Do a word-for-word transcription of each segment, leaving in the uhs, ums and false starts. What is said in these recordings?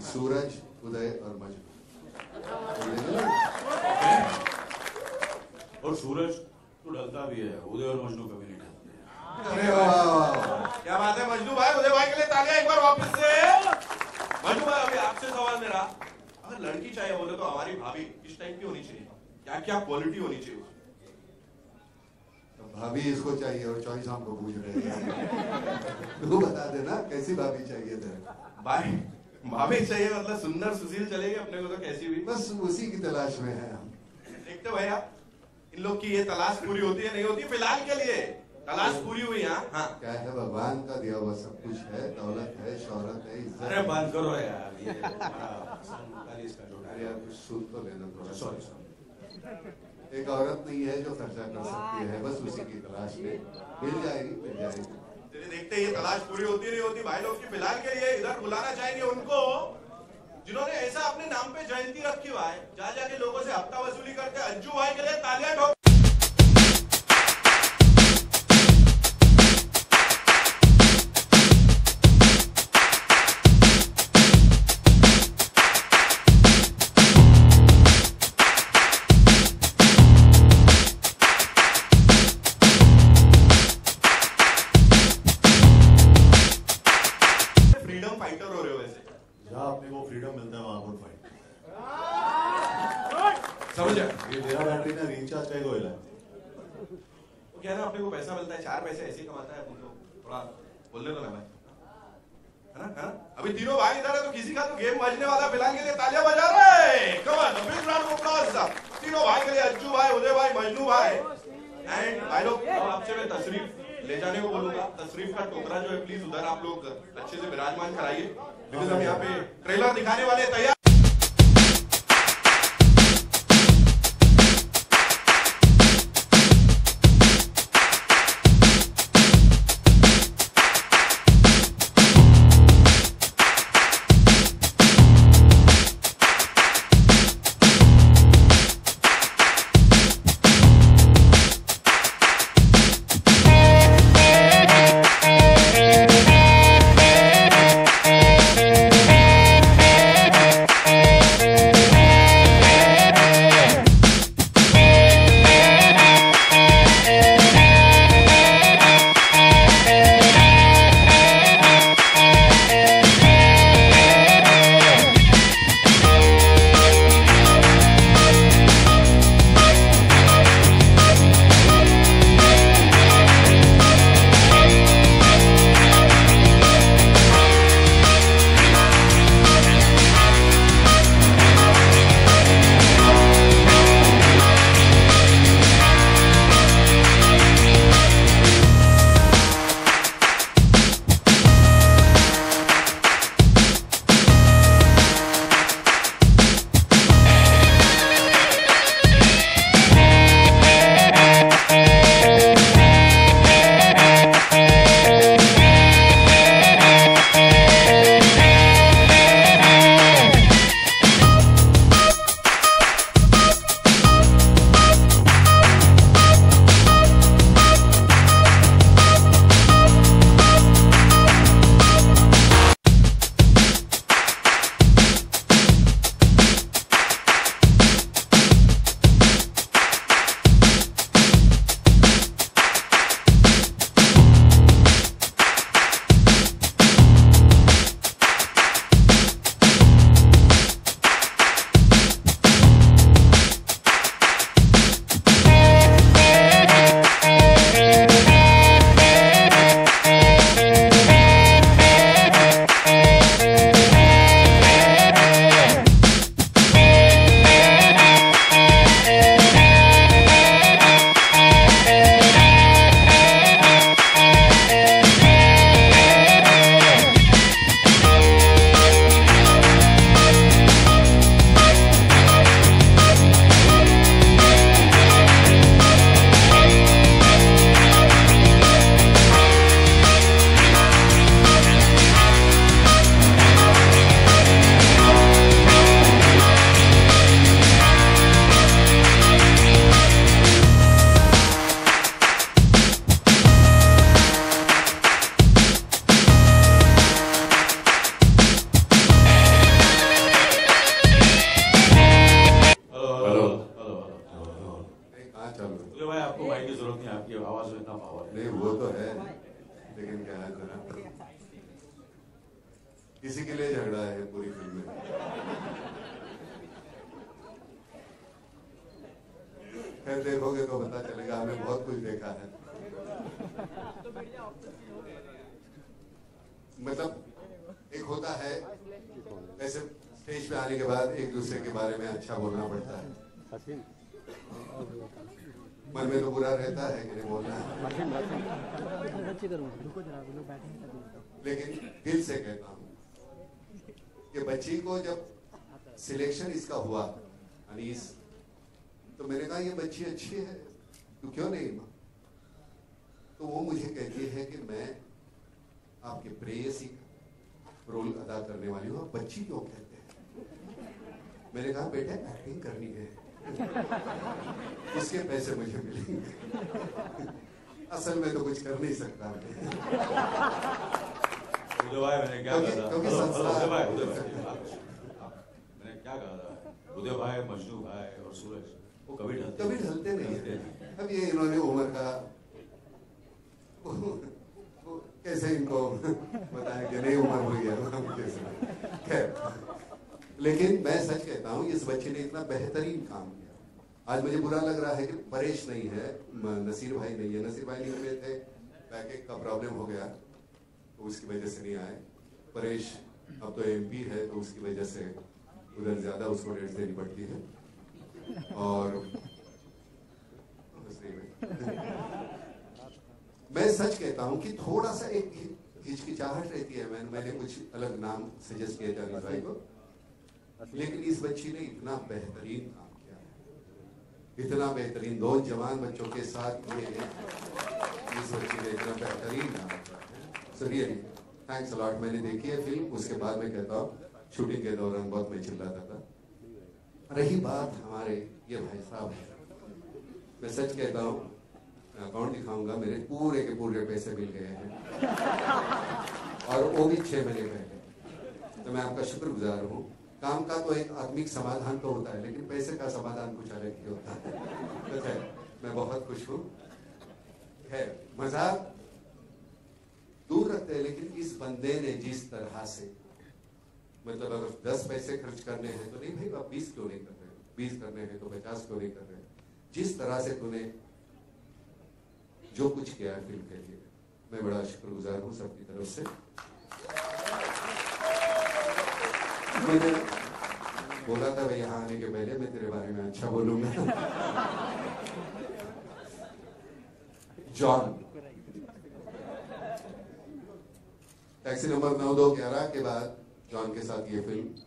सूरज, उदय और मजनू। और सूरज तो ढलता भी है, उदय और मजनू कभी नहीं ढलते। अरे वाह, क्या बात है मजनू भाई, उदय भाई के लिए तालियां एक बार वापस से। मजनू भाई, अभी आपसे सवाल मेरा, अगर लड़की चाहिए बोले तो हमारी भाभी किस टाइप की होनी चाहिए, क्या क्या क्वालिटी होनी चाहिए? तो भाभी इसको चाहिए और चॉइस हमको पूछ रहे हैं। तू बता देना कैसी भाभी चाहिए तेरे? भाई भाभी चाहिए मतलब सुंदर सुशील चलेगी अपने को तो कैसी भी, बस उसी की तलाश में है हम। देखते भैया इन लोग की ये तलाश पूरी होती है नहीं होती, फिलहाल के लिए तलाश पूरी हुई। यहाँ हाँ क्या है, भगवान का दिया हुआ सब कुछ है, दौलत है, शोहरत है, इज्जत अरे है। बंद करो यार, ये इसका जोड़ा अरे यार कुछ सुन तो लेना थोड़ा। Sorry sorry. एक औरत नहीं है जो खर्चा कर सकती है, बस उसी की तलाश में। मिल जाएगी मिल जाएगी। तेरे देखते ये तलाश पूरी होती नहीं होती भाई लोग की। फिलहाल के लिए इधर बुलाना चाहेंगे उनको जिन्होंने ऐसा अपने नाम पे जयंती रखी हुआ है, जा जाके लोगों से हफ्ता वसूली करते हैं। अज्जू भाई के लिए तालियां ठोक। फ्रीडम फाइटर हो रहे हो वैसे, जहाँ अपने को फ्रीडम मिलता है वहां पर फाइट। समझ ये मेरा बैटरी ना रिचार्ज का गोइल है। वो कह रहे हैं अपने को पैसा मिलता है, चार पैसे ऐसे ही कमाता है। तो थोड़ा बोलने दो ना भाई, है ना, है ना? अभी तीनों भाई इधर है तो किसी का तो गेम बजने वाला। फिलहाल के लिए तालियां बजा रहे। Come on, big round of applause तीनों भाई के लिए, अज्जू भाई, उदय भाई, मजनू भाई। एंड भाई लोग अब आपसे मैं तशरीफ ले जाने को बोलूंगा। तशरीफ का टोकरा जो है प्लीज उधर आप लोग अच्छे से विराजमान कराइए, बिकॉज हम यहाँ पे ट्रेलर दिखाने वाले तैयार। आपकी आवाज में इतना पावर है। नहीं वो तो है, लेकिन क्या है जरा किसी के लिए झगड़ा है पूरी फिल्म में। फिर देखोगे तो पता चलेगा, हमने बहुत कुछ देखा है। मतलब एक होता है ऐसे स्टेज पे आने के बाद एक दूसरे के बारे में अच्छा बोलना पड़ता है, मन में तो बुरा रहता है कि नहीं बोलना है, लेकिन दिल से कहता हूँ कि बच्ची को जब सिलेक्शन इसका हुआ अनीस, तो मैंने कहा ये बच्ची अच्छी है तो क्यों नहीं मां? तो वो मुझे कहती है कि मैं आपके प्रेयसी रोल अदा करने वाली हूँ, बच्ची क्यों कहते हैं? मैंने कहा बेटा एक्टिंग करनी है, उसके पैसे मुझे मिलेंगे, असल में तो कुछ कर नहीं सकता मैं। उदय भाई मैंने क्या क्योंकि- कहा था? क्योंकि हेलो, संसार- हेलो, उदय भाई, उदय भाई, आप- आप- मैंने क्या कहा था? उदय भाई, मजनू भाई और सूरज वो कभी ढलते कभी ढलते नहीं ढलते है। अब ये इन्होंने उम्र का वो कैसे इनको बताया कि नहीं उम्र हुई है, हम कैसे खैर। लेकिन मैं सच कहता हूँ इस बच्चे ने इतना बेहतरीन काम किया। आज मुझे बुरा लग रहा है कि परेश नहीं है, नसीर भाई नहीं है। नसीर भाई नहीं हुए थे, पैकेज का प्रॉब्लम हो गया तो उसकी वजह से नहीं आए। परेश अब तो एमपी है तो उसकी वजह से उधर ज्यादा उसको रेट देनी पड़ती है। और मैं सच कहता हूं कि थोड़ा सा एक हिचकिचाहट रहती है। मैंने मैंने कुछ अलग नाम सजेस्ट किया जानी भाई को, लेकिन इस बच्ची ने इतना बेहतरीन काम किया है, इतना बेहतरीन दो जवान बच्चों के साथ ये इस बच्ची ने इतना बेहतरीन काम किया है। So really thanks a lot. मैंने देखी है फिल्म, उसके बाद मैं कहता हूँ शूटिंग के दौरान बहुत मैं चिल्लाता था। रही बात हमारे ये भाई साहब, मैं सच कहता हूँ, अकाउंट दिखाऊंगा, मेरे पूरे के पूरे पैसे मिल गए हैं और वो भी छह महीने पहले। तो मैं आपका शुक्रगुजार हूँ। काम का तो एक आत्मिक समाधान तो होता है, लेकिन पैसे का समाधान कुछ अलग ही होता है। तो खैर मैं बहुत खुश हूँ। खैर मजाक दूर रखते हैं, लेकिन इस बंदे ने जिस तरह से, मतलब अगर दस पैसे खर्च करने हैं तो नहीं भाई आप बीस क्यों नहीं कर रहे, बीस करने हैं तो पचास क्यों नहीं कर रहे, जिस तरह से तूने जो कुछ किया है फिल्म के लिए, मैं बड़ा शुक्रगुजार हूँ सबकी तरफ से। मैंने बोला था भाई यहाँ आने के पहले मैं तेरे बारे में अच्छा बोलूंगा। जॉन, टैक्सी नंबर नौ दो ग्यारह के बाद जॉन के साथ ये फिल्म,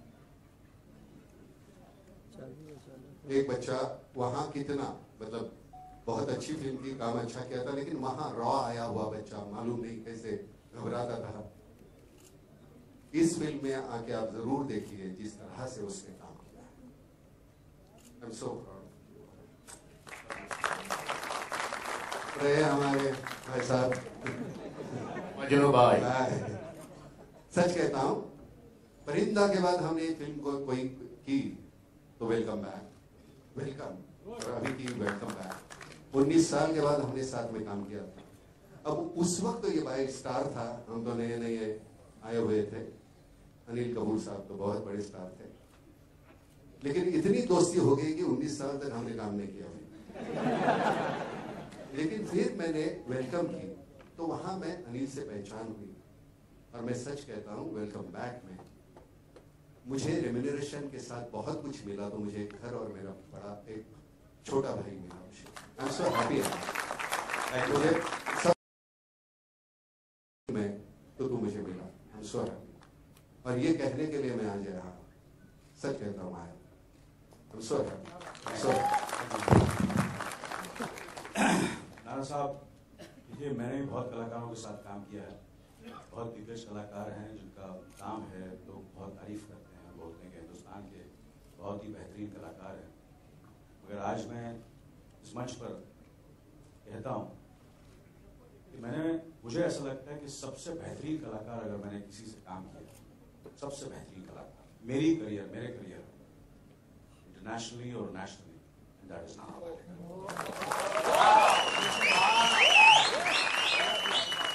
एक बच्चा वहां कितना, मतलब बहुत अच्छी फिल्म थी, काम अच्छा किया था, लेकिन वहां रॉ आया हुआ बच्चा मालूम नहीं कैसे घबराता था। इस फिल्म में आके आप जरूर देखिए जिस तरह से उसने काम किया है। I am so proud. रहे हमारे भाई साहब मजनू भाई, सच कहता हूं परिंदा के बाद हमने ये फिल्म को कोई की तो वेलकम बैक, वेलकम, और अभी की वेलकम बैक। उन्नीस साल के बाद हमने साथ में काम किया था। अब उस वक्त तो ये भाई स्टार था, हम तो नए नए आए हुए थे। अनिल कपूर साहब तो बहुत बड़े स्टार थे, लेकिन इतनी दोस्ती हो गई कि उन्नीस साल तक हमने काम नहीं किया। लेकिन फिर मैंने वेलकम की तो वहां मैं अनिल से पहचान हुई, और मैं सच कहता हूं वेलकम बैक में मुझे रेम्यूनरेशन के साथ बहुत कुछ मिला। तो मुझे घर और मेरा बड़ा एक छोटा भाई मिला मुझे। I am so happy. मुझे सब में तो तू मुझे मिला, आई एम सो हैप्पी। और ये कहने के लिए मैं आज यहाँ सच कहता हूँ आया, आई एम सो हैप्पी, सो नाना साहब, देखिए मैंने भी बहुत कलाकारों के साथ काम किया है। बहुत दिग्गज कलाकार हैं जिनका काम है, लोग बहुत तारीफ करते हैं, बोलते हैं कि हिंदुस्तान के बहुत ही बेहतरीन कलाकार हैं। मगर आज मैं इस मंच पर कहता हूँ कि मैंने मुझे ऐसा लगता है कि सबसे बेहतरीन कलाकार अगर मैंने किसी से काम किया, सबसे बेहतरीन कलाकार मेरी करियर मेरे करियर इंटरनेशनली और नेशनली, दैट इज नाना।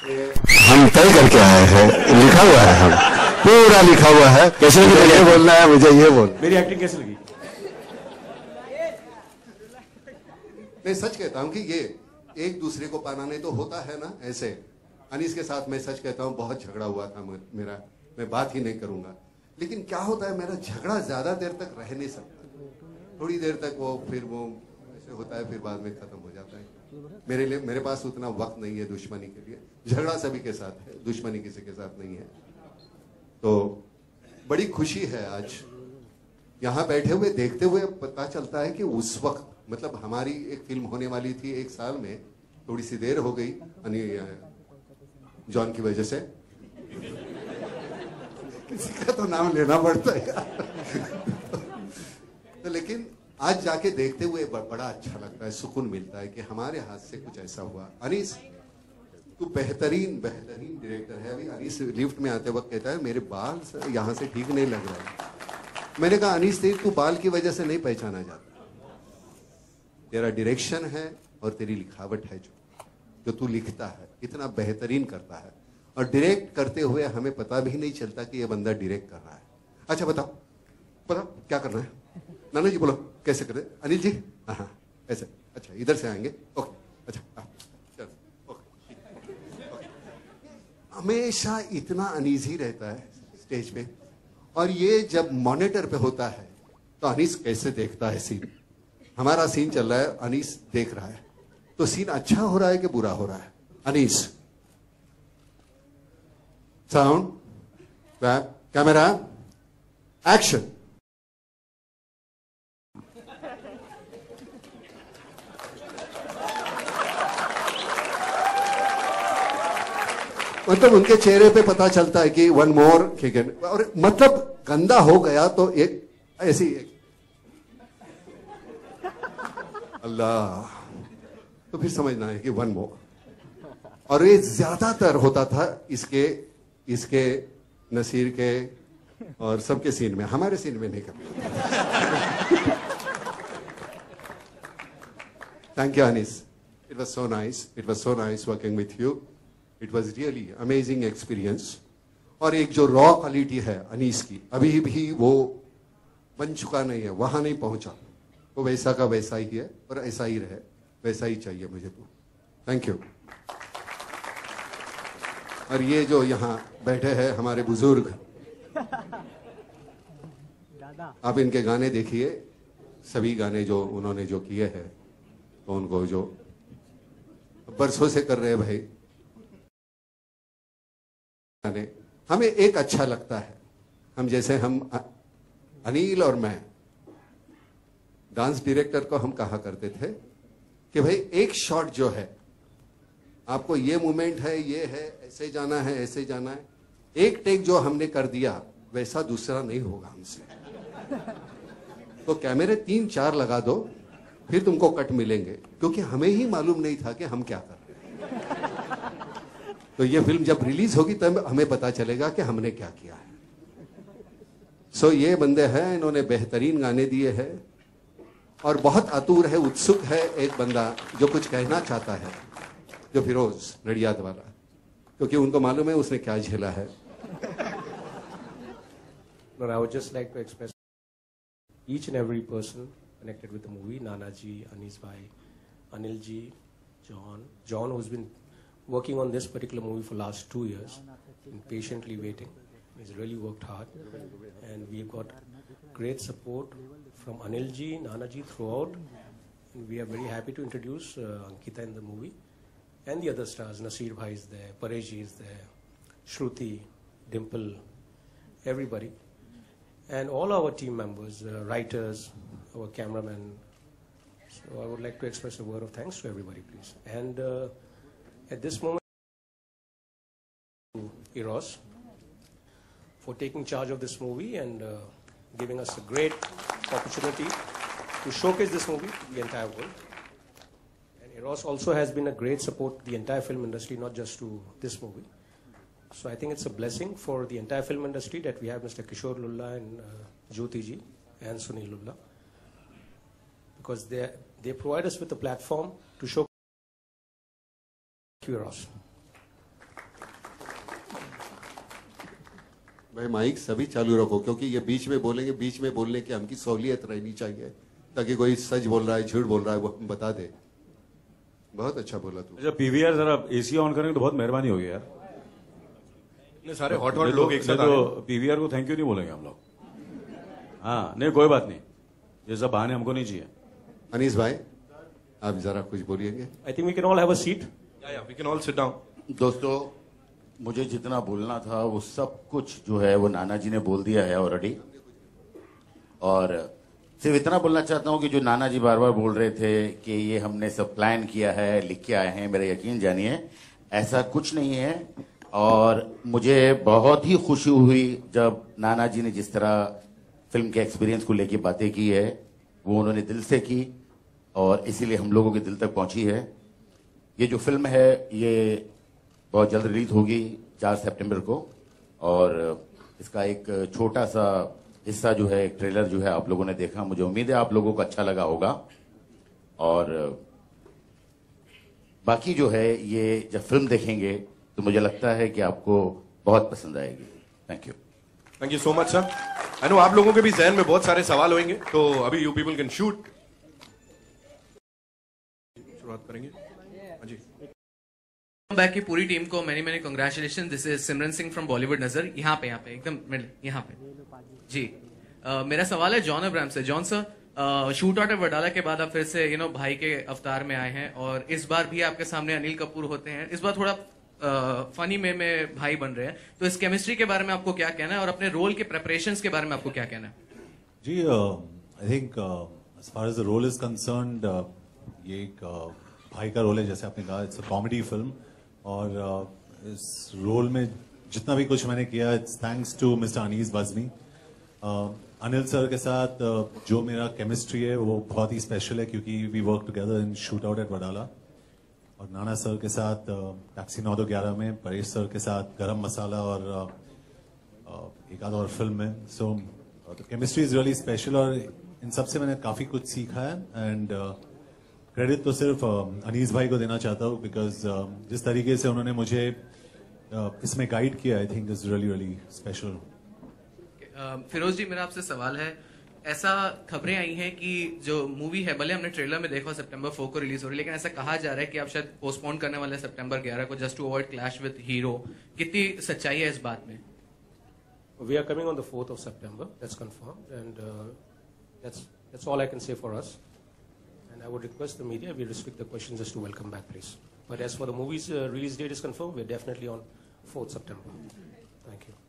हम तय करके आए हैं, लिखा हुआ है, हम पूरा लिखा हुआ है। कैसे लगी? ये बोलना है मुझे, ये बोल। मेरी एक्टिंग कैसे लगी? मैं सच कहता हूं कि ये एक दूसरे को पाना नहीं तो होता है ना ऐसे। अनीस के साथ मैं सच कहता हूं बहुत झगड़ा हुआ था मेरा, मैं बात ही नहीं करूंगा। लेकिन क्या होता है, मेरा झगड़ा ज्यादा देर तक रह नहीं सकता। थोड़ी देर तक वो फिर वो ऐसे होता है, फिर बाद में खत्म हो जाता है। मेरे लिए, मेरे पास उतना वक्त नहीं है दुश्मनी के लिए। झगड़ा सभी के साथ है, दुश्मनी किसी के साथ नहीं है। तो बड़ी खुशी है आज यहाँ बैठे हुए देखते हुए पता चलता है कि उस वक्त, मतलब हमारी एक फिल्म होने वाली थी एक साल में, थोड़ी सी देर हो गई जॉन की वजह से। किसी का तो नाम लेना पड़ता है तो लेकिन आज जाके देखते हुए बड़ा अच्छा लगता है, सुकून मिलता है कि हमारे हाथ से कुछ ऐसा हुआ। अनीस तू बेहतरीन बेहतरीन डायरेक्टर है। अभी अनीस लिफ्ट में आते वक्त कहता है मेरे बाल यहाँ से ठीक नहीं लग रहा है। मैंने कहा अनीस तेरी तू बाल की वजह से नहीं पहचाना जाता, तेरा डायरेक्शन है और तेरी लिखावट है, जो जो तू लिखता है इतना बेहतरीन करता है। और डायरेक्ट करते हुए हमें पता भी नहीं चलता कि ये बंदा डायरेक्ट कर रहा है। अच्छा बताओ बताओ क्या करना है? नाना जी बोलो कैसे करें? अनिल जी हाँ हाँ ऐसे, अच्छा इधर से आएंगे, ओके, अच्छा हाँ चलो ओके, ओके। हमेशा इतना अनईजी रहता है स्टेज पे, और ये जब मॉनिटर पे होता है तो अनीस कैसे देखता है सीन। हमारा सीन चल रहा है, अनीस देख रहा है, तो सीन अच्छा हो रहा है कि बुरा हो रहा है? Anees sound clap camera action. मतलब उनके चेहरे पे पता चलता है कि वन मोर, और मतलब गंदा हो गया तो एक ऐसी एक अल्लाह, तो फिर समझना है कि वन मोर। और ये ज्यादातर होता था इसके इसके नसीर के और सबके सीन में, हमारे सीन में नहीं कभी। Thank you Anees, it was so nice, it was so nice working with you. It was really amazing experience. और एक जो रॉ क्वालिटी है अनीस की, अभी भी वो बन चुका नहीं है, वहां नहीं पहुंचा। वो वैसा का वैसा ही है और ऐसा ही रहे, वैसा ही चाहिए मुझे तो। Thank you. और ये जो यहाँ बैठे हैं हमारे बुजुर्ग, आप इनके गाने देखिए, सभी गाने जो उन्होंने जो किए हैं, तो उनको जो बरसों से कर रहे हैं भाई, हमें एक अच्छा लगता है। हम जैसे हम अनिल और मैं डांस डायरेक्टर को हम कहा करते थे कि भाई एक शॉट जो है, आपको ये मूवमेंट है, ये है, ऐसे जाना है, ऐसे जाना है, एक टेक जो हमने कर दिया वैसा दूसरा नहीं होगा हमसे। तो कैमरे तीन चार लगा दो, फिर तुमको कट मिलेंगे, क्योंकि हमें ही मालूम नहीं था कि हम क्या कर रहे हैं। तो ये फिल्म जब रिलीज होगी तब हमें पता चलेगा कि हमने क्या किया है। सो so, ये बंदे हैं, इन्होंने बेहतरीन गाने दिए हैं और बहुत आतुर है, उत्सुक है एक बंदा जो कुछ कहना चाहता है, जो फिरोज नडियाद वाला, क्योंकि उनको मालूम है उसने क्या झेला है। No, I would just like to express each and every person connected with the movie, Nana ji, Anis bhai, Anil ji, John, John who's been working on this particular movie for last two years, been patiently waiting. He's really worked hard, and we've got great support from Anil ji, Nana ji throughout. And we are very happy to introduce uh, Ankita in the movie, and the other stars. Nasir bhai is there, Paresh ji is there, Shruti, Dimple, everybody. And all our team members, uh, writers, our cameramen. So I would like to express a word of thanks to everybody, please. And uh, at this moment, to Eros for taking charge of this movie and uh, giving us a great opportunity to showcase this movie to the entire world. And Eros also has been a great support to the entire film industry, not just to this movie. So I think it's a blessing for the entire film industry that we have Mister Kishore Lulla and uh, Jyoti ji and Sunil Lulla, because they they provide us with a platform to show Eros. भाई mic सभी चालू रखो, क्योंकि ये बीच में बोलेंगे, बीच में बोलने की हमकी सहूलियत रहनी चाहिए, ताकि कोई सच बोल रहा है झूठ बोल रहा है वो हम बता दे। बहुत अच्छा बोला तू। अच्छा पीवीआर जरा एसी ऑन करेंगे तो बहुत मेहरबानी होगी यार। इतने सारे हॉट हॉट लोग एक साथ आ तो रहे पीवीआर को थैंक यू नहीं बोलेंगे हम लोग। हाँ नहीं कोई बात नहीं, ये सब बहाने हमको नहीं चाहिए। अनीस भाई आप जरा कुछ बोलिएंगे। I think we can all have a seat. या या we can all sit down. दोस्तों मुझे जितना बोलना था वो सब कुछ जो है वो नाना जी ने बोल दिया है ऑलरेडी, और सिर्फ इतना बोलना चाहता हूं कि जो नाना जी बार बार बोल रहे थे कि ये हमने सब प्लान किया है, लिख के आए हैं, मेरा यकीन जानिए ऐसा कुछ नहीं है। और मुझे बहुत ही खुशी हुई जब नाना जी ने जिस तरह फिल्म के एक्सपीरियंस को लेके बातें की है, वो उन्होंने दिल से की और इसीलिए हम लोगों के दिल तक पहुंची है। ये जो फिल्म है ये बहुत जल्द रिलीज होगी चार सितंबर को, और इसका एक छोटा सा हिस्सा जो है, एक ट्रेलर जो है आप लोगों ने देखा, मुझे उम्मीद है आप लोगों को अच्छा लगा होगा। और बाकी जो है ये जब फिल्म देखेंगे तो मुझे लगता है कि आपको बहुत पसंद आएगी। Thank you. Thank you so much sir. I know आप लोगों के भी जहन में बहुत सारे सवाल होंगे, तो अभी यू पीपल कैन शूट। शुरुआत करेंगे। हाँ जी। बैक की पूरी टीम को many many congratulation. This is Simran Singh from Bollywood Nazar. यहाँ पे यहाँ पे एकदम मिडल यहाँ पे जी। uh, मेरा सवाल है जॉन अब्राहम से। John sir, shoot out of Wadala के बाद आप फिर से यू नो भाई के अवतार में आए हैं, और इस बार भी आपके सामने अनिल कपूर होते हैं। इस बार थोड़ा फनी में में भाई बन रहे हैं, तो इस केमिस्ट्री के बारे में आपको क्या कहना है, और अपने रोल के प्रेपरेशंस के बारे में आपको क्या कहना है? जी I think as far as the role is concerned, ये एक uh, भाई का रोल है, जैसे आपने कहा इट्स अ कॉमेडी फिल्म, और uh, इस रोल में जितना भी कुछ मैंने किया it's thanks to mister Anees Bazmee. Anil sir के साथ uh, जो मेरा केमिस्ट्री है वो बहुत ही स्पेशल है, क्योंकि we work together in shoot out at Wadala, और नाना सर के साथ टैक्सी नौ दो ग्यारह में, परेश सर के साथ गरम मसाला, और uh, uh, एक आध और फिल्म में। So the chemistry is really special, और इन सब से मैंने काफी कुछ सीखा है। एंड क्रेडिट uh, तो सिर्फ uh, अनीस भाई को देना चाहता हूँ, बिकॉज uh, जिस तरीके से उन्होंने मुझे uh, इसमें गाइड किया, I think is really really special. Feroz ji, मेरा आपसे सवाल है, ऐसा खबरें आई हैं कि जो मूवी है, भले हमने ट्रेलर में देखा सितंबर फोर को रिलीज हो रही है, लेकिन ऐसा कहा जा रहा है कि आप शायद पोस्टपोन करने वाले सितंबर ग्यारह को, just to avoid clash with hero. कितनी सच्चाई है इस बात में? We are coming on the fourth of September. That's confirmed, and uh, that's that's all I can say for us. And I would request the media, we restrict the questions just to welcome back, please. But as for the movie's uh, release date is confirmed, we're definitely on fourth September. Thank you.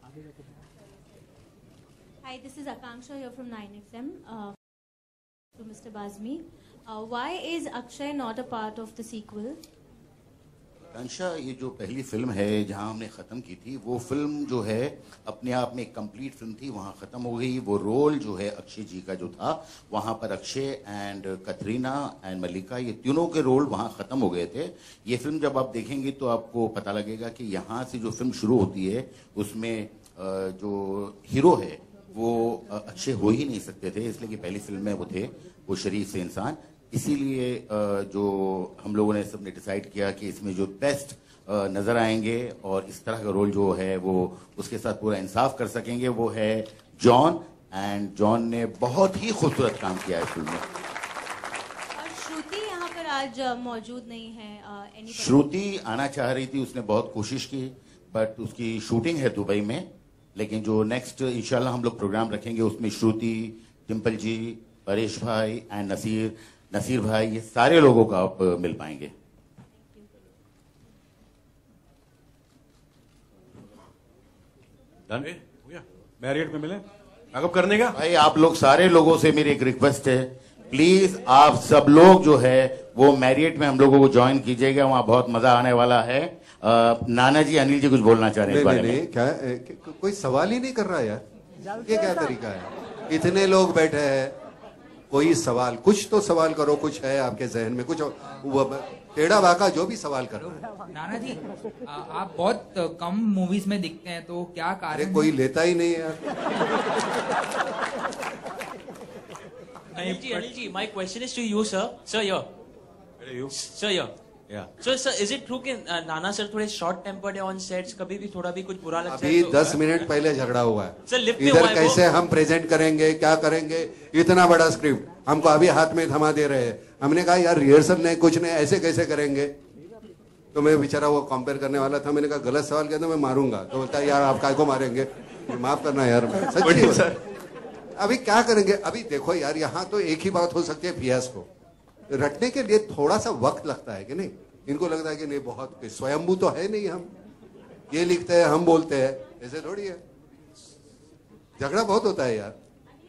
Hi, this is Akanksha here from nine X M. Uh, to Mister Bazmi, uh, why is Akshay not a part of the sequel? आकांक्षा, ये जो पहली film है जहां हमने ख़त्म की थी, वो फिल्म जो है अपने आप में एक कंप्लीट फिल्म थी, वहां ख़त्म हो गई। वो रोल जो है अक्षय जी का जो था, वहां पर अक्षय एंड कतरीना एंड मल्लिका, ये तीनों के रोल वहां ख़त्म हो गए थे। ये फिल्म जब आप देखेंगे तो आपको पता लगेगा कि यहाँ से जो फिल्म शुरू होती है उसमें जो हीरो है वो अक्षय हो ही नहीं सकते थे, इसलिए कि पहली फिल्म में वो थे वो शरीफ से इंसान। इसीलिए जो हम लोगों ने सबने डिसाइड किया कि इसमें जो बेस्ट नजर आएंगे और इस तरह का रोल जो है वो उसके साथ पूरा इंसाफ कर सकेंगे, वो है जॉन। एंड जॉन ने बहुत ही खूबसूरत काम किया है फिल्म में। और श्रुति यहाँ पर आज मौजूद नहीं है। श्रुति आना चाह रही थी, उसने बहुत कोशिश की, बट उसकी शूटिंग है दुबई में। लेकिन जो नेक्स्ट इंशाल्लाह हम लोग प्रोग्राम रखेंगे उसमें श्रुति, डिम्पल जी, परेश भाई एंड नसीर नसीर भाई, ये सारे लोगों का आप मिल पाएंगे। डन हो गया, मैरियट में मिले बैकअप करने का। भाई आप लोग सारे लोगों से मेरी एक रिक्वेस्ट है, प्लीज आप सब लोग जो है वो मैरियट में हम लोगों को ज्वाइन कीजिएगा, वहां बहुत मजा आने वाला है। आ, नाना जी, अनिल जी कुछ बोलना चाह रहे हैं इस बारे में? क्या ए, कोई सवाल ही नहीं कर रहा यार, ये क्या तरीका है? इतने लोग बैठे हैं, कोई सवाल, कुछ तो सवाल करो, कुछ है आपके जहन में, कुछ टेढ़ा बाका जो भी सवाल कर रहा है। नाना जी, आ, आप बहुत कम मूवीज में दिखते हैं, तो क्या कारण? अरे कोई लेता ही नहीं यार। Anil ji, Anil ji, my question is to you, sir. Sir, here. you. Sir, here. Yeah. So sir, is it true कि uh, नाना सर थोड़े short tempered है on sets, कभी भी थोड़ा भी कुछ बुरा लगता है अभी तो दस मिनट पहले झगड़ा हुआ है सर लिफ्ट में हुआ इधर है कैसे वो? हम प्रेजेंट करेंगे, क्या करेंगे, इतना बड़ा स्क्रिप्ट हमको अभी हाथ में थमा दे रहे हैं। हमने कहा यार रिहर्सल नहीं, कुछ नहीं, ऐसे कैसे करेंगे। तो मैं बेचारा वो कंपेयर करने वाला था, मैंने कहा गलत सवाल किया तो मैं मारूंगा। तो बोलता है यार आप काय को मारेंगे, माफ करना यार। सच्ची सर अभी क्या करेंगे। अभी देखो यार, यहाँ तो एक ही बात हो सकती है, फियास्को रटने के लिए थोड़ा सा वक्त लगता है कि नहीं। इनको लगता है कि नहीं बहुत स्वयंभू तो है नहीं, हम ये लिखते हैं हम बोलते हैं, ऐसे थोड़ी है। झगड़ा बहुत होता है यार।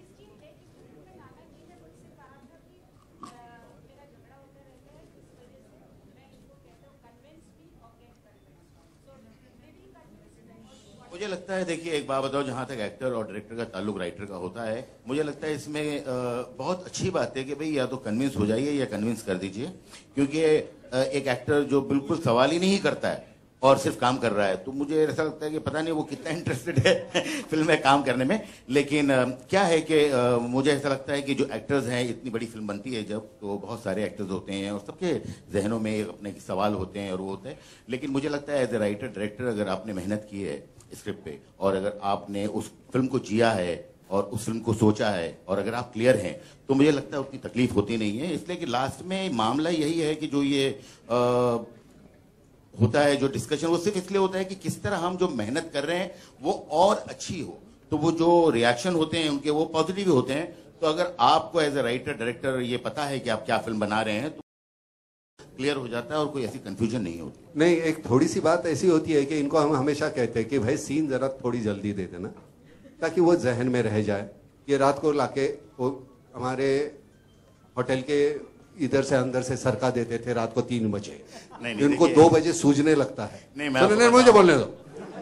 मुझे लगता है, देखिए एक बात बताओ, जहां तक एक्टर और डायरेक्टर का ताल्लुक राइटर का होता है, मुझे लगता है इसमें अ, बहुत अच्छी बात है कि भाई या तो कन्विंस हो जाइए या कन्विंस कर दीजिए। क्योंकि अ, एक एक्टर जो बिल्कुल सवाल ही नहीं करता है और सिर्फ काम कर रहा है, तो मुझे ऐसा लगता है कि पता नहीं वो कितना इंटरेस्टेड है फिल्म में काम करने में। लेकिन आ, क्या है कि आ, मुझे ऐसा लगता है कि जो एक्टर्स हैं, इतनी बड़ी फिल्म बनती है जब, तो बहुत सारे एक्टर्स होते हैं और सबके जहनों में अपने सवाल होते हैं और वो होते हैं। लेकिन मुझे लगता है एज ए राइटर डायरेक्टर, अगर आपने मेहनत की है स्क्रिप्ट पे और अगर आपने उस फिल्म को जिया है और उस फिल्म को सोचा है और अगर आप क्लियर हैं, तो मुझे लगता है उतनी तकलीफ होती नहीं है। इसलिए कि लास्ट में मामला यही है कि जो ये आ, होता है, जो डिस्कशन, वो सिर्फ इसलिए होता है कि किस तरह हम जो मेहनत कर रहे हैं वो और अच्छी हो। तो वो जो रिएक्शन होते हैं उनके, वो पॉजिटिव होते हैं। तो अगर आपको एज ए राइटर डायरेक्टर ये पता है कि आप क्या फिल्म बना रहे हैं, तो क्लियर हो जाता है और कोई ऐसी कंफ्यूजन नहीं होती। नहीं, एक थोड़ी सी बात ऐसी होती है कि इनको हम हमेशा कहते हैं कि भाई सीन जरा थोड़ी जल्दी दे देना, ताकि वो जहन में रह जाए। ये रात को लाके वो हमारे होटल के इधर से अंदर से सरका देते थे रात को तीन बजे, नहीं, नहीं, इनको दो बजे सूझने लगता है। नहीं, मैं तो नहीं, मुझे बोलने दो।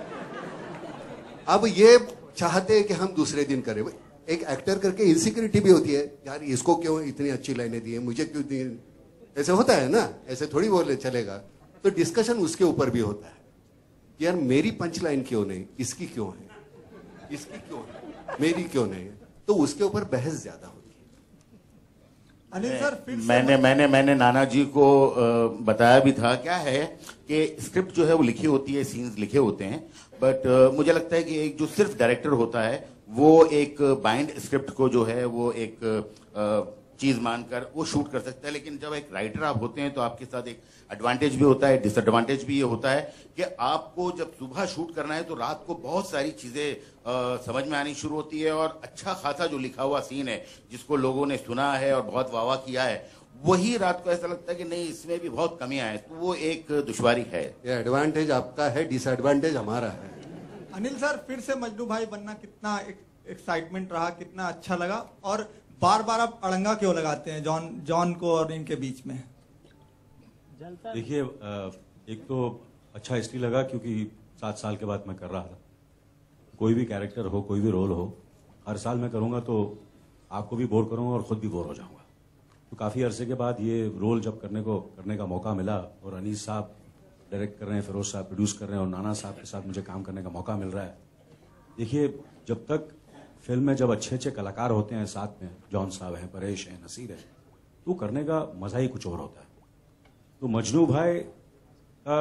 अब ये चाहते हैं कि हम दूसरे दिन करें। एक एक्टर करके इनसिक्योरिटी भी होती है, यार इसको क्यों इतनी अच्छी लाइनें दी है, मुझे क्यों दी, ऐसे होता है ना, ऐसे थोड़ी बोले चलेगा। तो डिस्कशन उसके ऊपर भी होता है, यार मेरी पंच लाइन क्यों नहीं, इसकी क्यों है, इसकी क्यों है, मेरी क्यों नहीं है। तो उसके ऊपर बहस ज्यादा होती है। अनिल सर फिर मैंने मैंने मैंने नाना जी को बताया भी था, क्या है कि स्क्रिप्ट जो है वो लिखी होती है, सीन्स लिखे होते हैं, बट मुझे लगता है कि एक जो सिर्फ डायरेक्टर होता है वो एक बाइंड स्क्रिप्ट को जो है वो एक चीज मानकर वो शूट कर सकता है। लेकिन जब एक राइटर आप होते हैं तो आपके साथ एक एडवांटेज भी होता है, डिसएडवांटेज भी ये होता है कि आपको जब सुबह शूट करना है तो रात को बहुत सारी चीजें समझ में आनी शुरू होती है, और अच्छा खासा जो लिखा हुआ सीन है जिसको लोगों ने सुना है और बहुत वाह वाह किया है, वही रात को ऐसा लगता है कि नहीं इसमें भी बहुत कमियां हैं। तो वो एक दुश्वारी है। ये एडवांटेज आपका है, डिसएडवांटेज हमारा है। अनिल सर फिर से मजनू भाई बनना कितना एक्साइटमेंट रहा, कितना अच्छा लगा, और बार बार आप अड़ंगा क्यों लगाते हैं जॉन जॉन को और इनके बीच में? देखिए, एक तो अच्छा इसलिए लगा क्योंकि सात साल के बाद मैं कर रहा था। कोई भी कैरेक्टर हो, कोई भी रोल हो, हर साल मैं करूंगा तो आपको भी बोर करूंगा और खुद भी बोर हो जाऊंगा। तो काफी अरसे के बाद ये रोल जब करने को करने का मौका मिला, और अनीस साहब डायरेक्ट कर रहे हैं, फिरोज साहब प्रोड्यूस कर रहे हैं, और नाना साहब के साथ मुझे काम करने का मौका मिल रहा है। देखिए, जब तक फिल्म में जब अच्छे अच्छे कलाकार होते हैं साथ में, जॉन साहब हैं, परेश हैं, नसीर है, तो करने का मजा ही कुछ और होता है। तो मजनू भाई का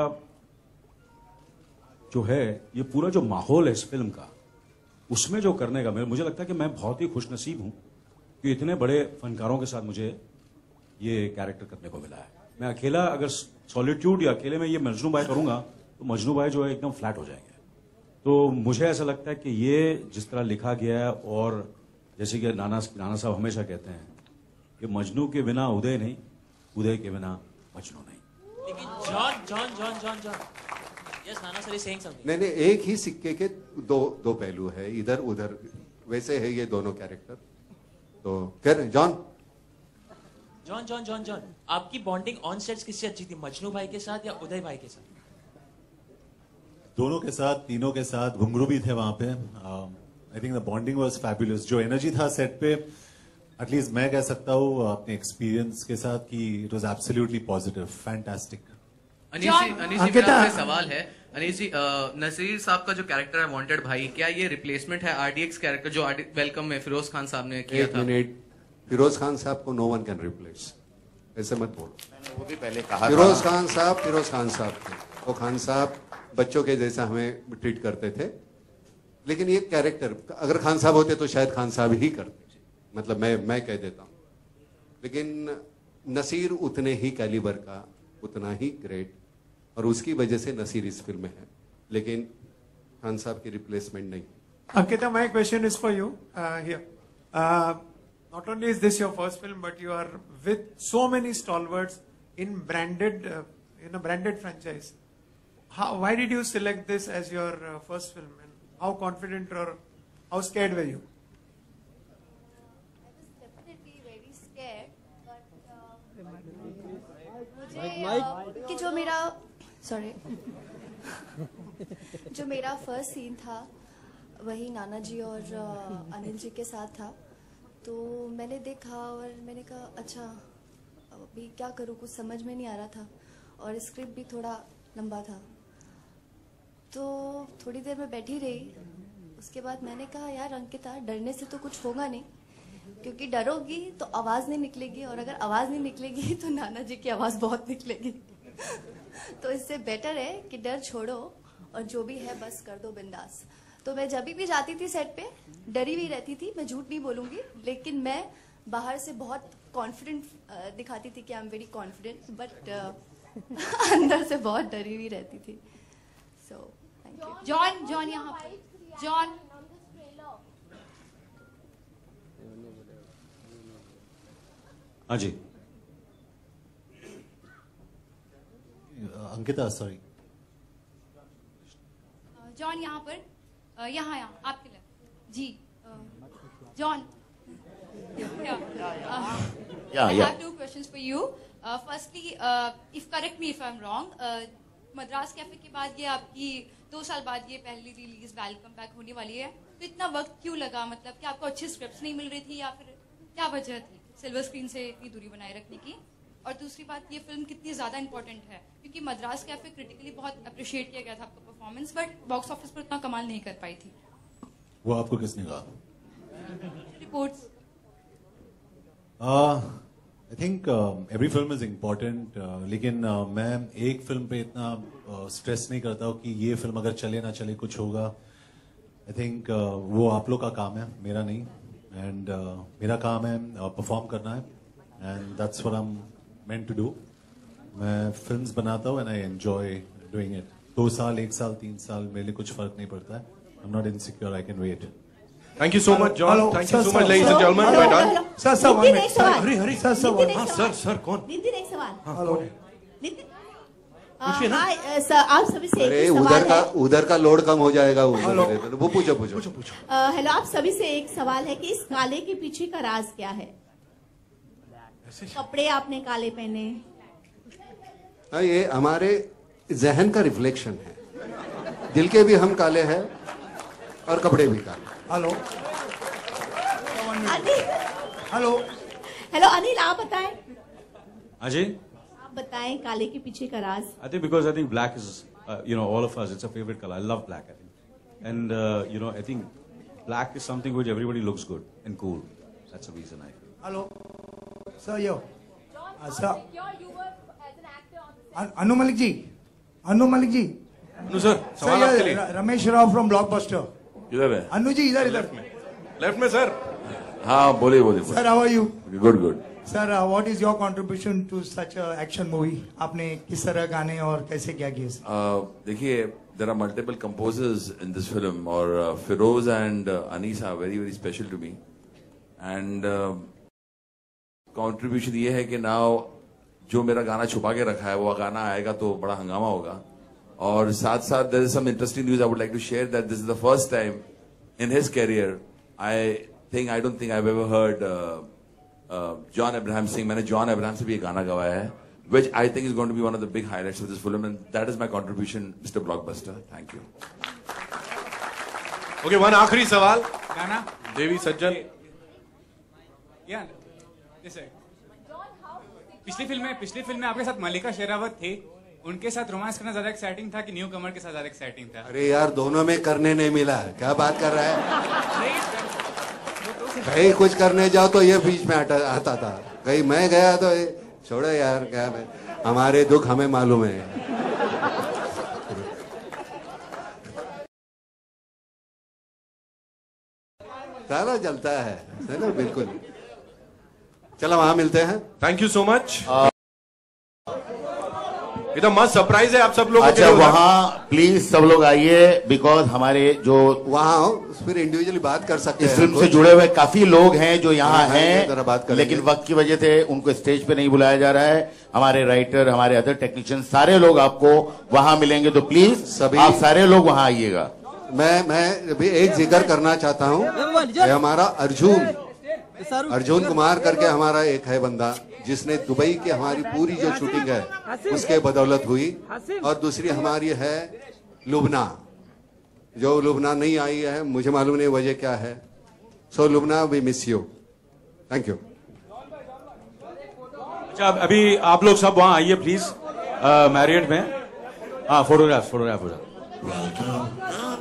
जो है, ये पूरा जो माहौल है इस फिल्म का, उसमें जो करने का, मुझे लगता है कि मैं बहुत ही खुशनसीब हूं कि इतने बड़े फनकारों के साथ मुझे ये कैरेक्टर करने को मिला है। मैं अकेला अगर सॉलिट्यूड या अकेले में ये मजनू भाई करूंगा तो मजनू भाई जो है एकदम फ्लैट हो जाएंगे। तो मुझे ऐसा लगता है कि ये जिस तरह लिखा गया है, और जैसे कि नाना नाना साहब हमेशा कहते हैं कि मजनू के बिना उदय नहीं, उदय के बिना मजनू नहीं। लेकिन John John John John John yes Nana sir is saying something. नहीं नहीं, एक ही सिक्के के दो दो पहलू है, इधर उधर वैसे है ये दोनों कैरेक्टर। तो कर जॉन जॉन जॉन जॉन जॉन आपकी बॉन्डिंग ऑन सेट्स किससे अच्छी थी, मजनू भाई के साथ या उदय भाई के साथ? दोनों के साथ, तीनों के साथ। घुंघरू भी थे वहां पे। I think the bonding was fabulous. जो एनर्जी था सेट पे, एटलीस्ट मैं कह सकता हूँ अपने एक्सपीरियंस के साथ कि it was absolutely positive, fantastic. Anees ji, Anees ji मेरा आपसे सवाल है। अनीस जी, नसीर साहब का जो कैरेक्टर है वांटेड भाई, क्या ये रिप्लेसमेंट है आरडीएक्स कैरेक्टर जो वेलकम में फिरोज खान साहब ने किया था? एक मिनट, फिरोज खान साहब को नो वन कैन रिप्लेस। ऐसे मत बोलो। मैंने वो भी पहले कहा फिरोज था। खान साहब फिरोज खान साहब थे, वो खान साहब बच्चों के जैसा हमें ट्रीट करते थे, लेकिन ये कैरेक्टर अगर खान साहब होते तो शायद खान साहब ही करते, मतलब मैं मैं कह देता हूँ। लेकिन नसीर उतने ही कैलिबर का, उतना ही ग्रेट, और उसकी वजह से नसीर इस फिल्म में है, लेकिन खान साहब की रिप्लेसमेंट नहीं। Ankita, my question is for you uh, here. Uh, not only is this your first film, but you are with so many stalwarts in branded, uh, in a branded franchise. How, why did you select this as your uh, first film, and how confident or how scared were you? I was definitely very scared, but uh, मुझे uh, कि जो मेरा sorry जो मेरा first scene था वही नाना जी और uh, Anil ji के साथ था, तो मैंने देखा और मैंने कहा अच्छा अभी क्या करूँ, कुछ समझ में नहीं आ रहा था, और स्क्रिप्ट भी थोड़ा लंबा था। तो थोड़ी देर में बैठी रही, उसके बाद मैंने कहा यार अंकिता, डरने से तो कुछ होगा नहीं, क्योंकि डरोगी तो आवाज़ नहीं निकलेगी, और अगर आवाज़ नहीं निकलेगी तो नाना जी की आवाज़ बहुत निकलेगी। तो इससे बेटर है कि डर छोड़ो और जो भी है बस कर दो बिंदास। तो मैं जब भी जाती थी सेट पे डरी हुई रहती थी, मैं झूठ नहीं बोलूंगी, लेकिन मैं बाहर से बहुत कॉन्फिडेंट दिखाती थी कि I am very confident, but अंदर से बहुत डरी हुई रहती थी। So thank you. John John यहाँ पर जॉन हाँ जी अंकिता, सॉरी जॉन यहाँ पर अ, यहाँ यहाँ आपके लिए जी John Yeah, I yeah. have two questions for you. Uh, firstly, uh, if correct me if I'm wrong, uh, Madras cafe के बाद ये आपकी दो साल बाद ये पहली रिलीज वेलकम बैक होने वाली है, तो इतना वक्त क्यों लगा? मतलब कि आपको अच्छी स्क्रिप्ट्स नहीं मिल रही थी या फिर क्या वजह थी सिल्वर स्क्रीन से इतनी दूरी बनाए रखने की? और दूसरी बात, ये फिल्म कितनी ज्यादा इंपॉर्टेंट है, क्योंकि मद्रास कैफे क्रिटिकली बहुत अप्रिशिएट किया गया था आपका परफॉर्मेंस, बट बॉक्स ऑफिस पर उतना कमाल नहीं कर पाई थी। वो आपको किसने कहा? Reports I think every film is important, लेकिन uh, मैं एक फिल्म पे इतना स्ट्रेस uh, नहीं करता हूँ कि ये फिल्म अगर चले ना चले कुछ होगा। आई थिंक uh, वो आप लोग का काम है, मेरा नहीं, एंड uh, मेरा काम है परफॉर्म uh, करना है, and that's what I am meant to do. मैं फिल्म्स बनाता हूँ and I enjoy doing it. दो साल, एक साल, तीन साल मेरे लिए कुछ फर्क नहीं पड़ता है। I am not insecure, I can wait. Thank you so much, John. Thank you so much, ladies and gentlemen. We're done. Sir sir Nitin एक सवाल। हरी हरी सर सर हाँ सर सर कौन? नितिन एक सवाल। हाँ कौन है? नितिन पूछिए ना। हाय अ, सर आप सभी से एक अरे ही उधर सवाल का है। उधर का लोड कम हो जाएगा, वो वो पूछो पूछो पूछो पूछो। अ, हेलो, आप सभी से एक सवाल है कि इस काले के पीछे का राज क्या है? कपड़े आपने काले पहने। हाँ, ये हमारे जहन का रिफ्लेक्शन है। दिल के भी हम काले हैं और कपड़े भी काले। Hello Anil, hello hello Anil, आप बताएं हाँ जी आप बताएं काले के पीछे का राज। I think because I think black is, uh, you know, all of us, it's a favorite color. I love black, I think. And, uh, you know, I think black is something which everybody looks good and cool. That's the reason I feel. Hello sir, yo sir Anu Malik ji, Anu Malik ji. Anu sir, सवाल आपके लिए। Ramesh Rao from blockbuster. इधर है। अनु जी इधर इधर। Left में sir. हाँ बोलिए बोलिए। Sir how are you? Good good. Sir what is your contribution to such action movie? आपने किस तरह गाने और कैसे क्या किए? देखिए, there are multiple composers in this film, और uh, Feroz and uh, Anis are very very special to me, and uh, contribution ये है कि now जो मेरा गाना छुपा के रखा है वो गाना आएगा तो बड़ा हंगामा होगा। और साथ साथ there is some interesting news I would like to share, that this is the first time in his career I think I don't think I've ever heard uh, uh, John Abraham sing. मैंने John Abraham से भी ये गाना गवाया है, which I think is going to be one of the big highlights of this film, and that is my contribution, Mister Blockbuster. Thank you. Okay, one आखिरी सवाल। गाना देवी सज्जन। या जैसे पिछली फिल्म में पिछली फिल्म में आपके साथ मल्लिका शेरावत थे, उनके साथ रोमांस करना ज्यादा एक्साइटिंग था कि न्यू कमर के साथ ज्यादा एक्साइटिंग था? अरे यार, दोनों में करने नहीं मिला, क्या बात कर रहा है? कहीं कुछ करने जाओ तो ये बीच में आता था, कहीं मैं गया तो छोड़ो यार, क्या है, हमारे दुख हमें मालूम है। सारा जलता है, चलो बिल्कुल। चलो वहां मिलते हैं। Thank you so much. एकदम मस्त सरप्राइज है आप सब लोग। अच्छा, वहाँ प्लीज सब लोग आइए, बिकॉज हमारे जो वहाँ फिर इंडिविजुअली बात कर सकते हैं। इस फिल्म से जुड़े हुए काफी लोग हैं जो यहाँ हैं, बात लेकिन वक्त की वजह से उनको स्टेज पे नहीं बुलाया जा रहा है। हमारे राइटर, हमारे अदर टेक्नीशियन, सारे लोग आपको वहाँ मिलेंगे, तो प्लीज सभी आप सारे लोग वहाँ आइएगा। मैं मैं भी एक जिक्र करना चाहता हूँ, हमारा अर्जुन अर्जुन कुमार करके हमारा एक है बंदा, जिसने दुबई की हमारी पूरी जो शूटिंग है उसके बदौलत हुई, और दूसरी हमारी है लुबना, जो लुबना नहीं आई है, मुझे मालूम नहीं वजह क्या है। So Lubna, we miss you. Thank you. अच्छा, अभी आप लोग सब वहां आइए प्लीज, मैरियट में। हाँ, फोटोग्राफ फोटोग्राफ हो जाए।